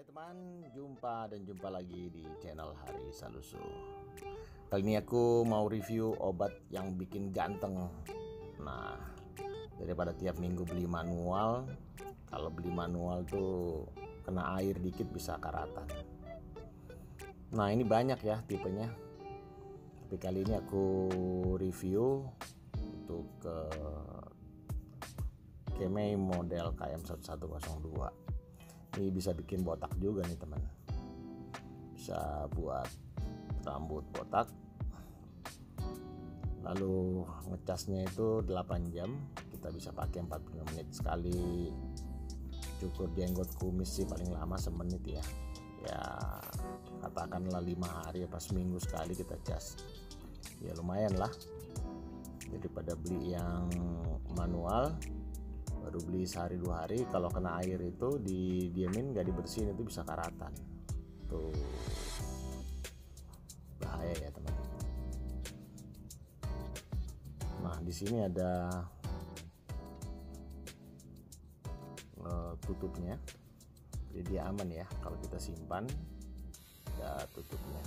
Hai teman, jumpa lagi di channel Hari Salusu. Kali ini aku mau review obat yang bikin ganteng. Nah, daripada tiap minggu beli manual, kalau beli manual tuh kena air dikit bisa karatan. Nah, ini banyak ya tipenya. Tapi kali ini aku review untuk Kemei model KM1102. Ini bisa bikin botak juga nih teman, bisa buat rambut botak. Lalu ngecasnya itu 8 jam, kita bisa pakai 45 menit sekali. Cukur jenggot kumis sih paling lama semenit ya, katakanlah 5 hari apa seminggu sekali kita cas, ya lumayan lah daripada beli yang manual. Baru beli sehari 2 hari, kalau kena air itu didiamin nggak dibersihin itu bisa karatan. Tuh bahaya ya teman. Nah di sini ada tutupnya, jadi dia aman ya kalau kita simpan. Ada tutupnya.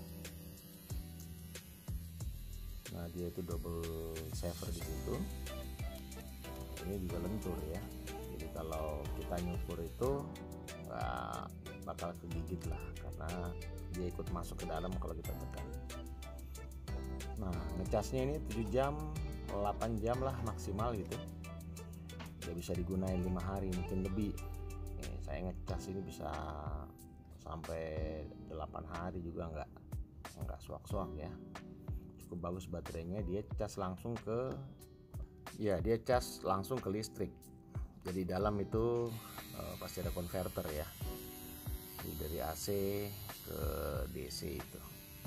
Nah dia itu double saver di situ. Ini juga lentur ya, jadi kalau kita nyukur itu nggak bakal kegigit lah, karena dia ikut masuk ke dalam kalau kita tekan. Nah ngecasnya ini 7 jam 8 jam lah maksimal gitu, dia bisa digunain 5 hari mungkin lebih. Saya ngecas ini bisa sampai 8 hari juga nggak suak-suak ya, cukup bagus baterainya. Dia cas langsung ke dia cas langsung ke listrik. Jadi dalam itu pasti ada konverter ya, jadi dari AC ke DC itu.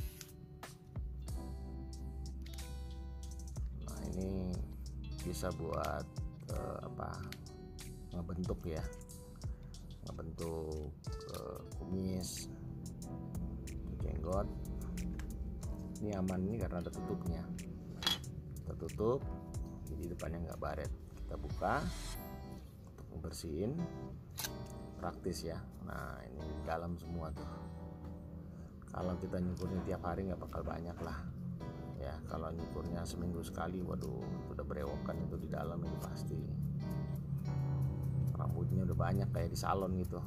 Nah ini bisa buat ngebentuk ya, ngebentuk kumis, jenggot. Ini aman nih karena ada tutupnya. Kita tutup, jadi depannya nggak baret. Kita buka untuk membersihin, praktis ya. Nah ini di dalam semua tuh. Kalau kita nyukurnya tiap hari nggak bakal banyak lah ya. Kalau nyukurnya seminggu sekali, waduh udah berewokan itu di dalam ini pasti. Rambutnya udah banyak kayak di salon gitu.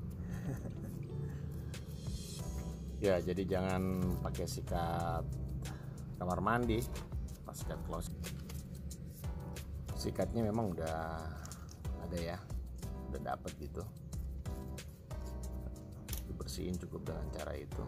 Ya jadi jangan pakai sikat kamar mandi pas sikat close. Sikatnya memang udah ada ya, udah dapet gitu, dibersihin cukup dengan cara itu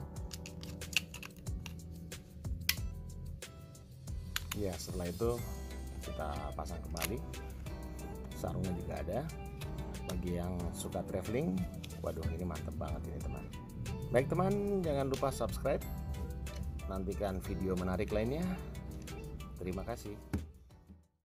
ya. Setelah itu kita pasang kembali, sarungnya juga ada. Bagi yang suka traveling, waduh ini mantep banget ini teman. Baik teman, jangan lupa subscribe, nantikan video menarik lainnya. Terima kasih.